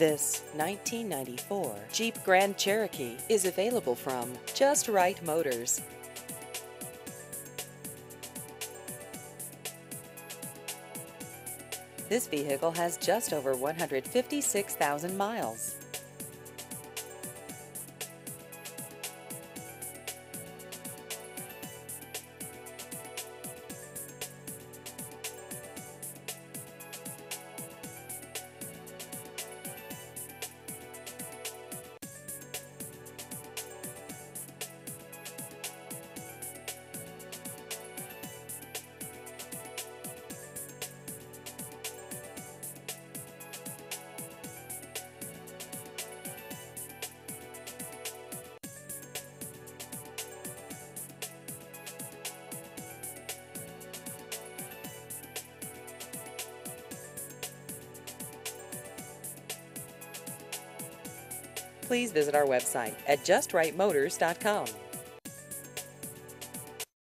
This 1994 Jeep Grand Cherokee is available from Just Right Motors. This vehicle has just over 156,000 miles. Please visit our website at justrightmotors.com.